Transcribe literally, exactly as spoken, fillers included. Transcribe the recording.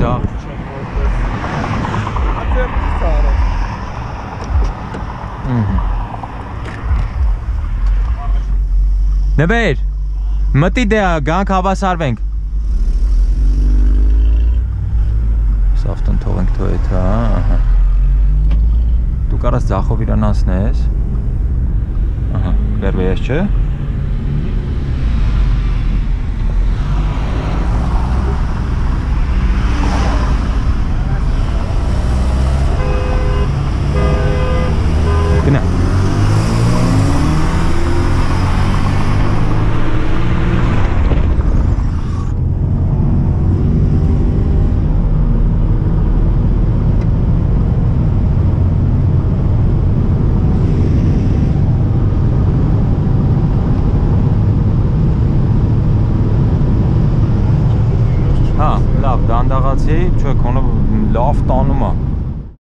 Ձախ։ Նվեր, մտի դե գանք հավասարվենք։ Սավտն թողենք թո էդ, հա։ Դու կարաս ձախով իրան անցնես։ Ահա, գրվես չէ։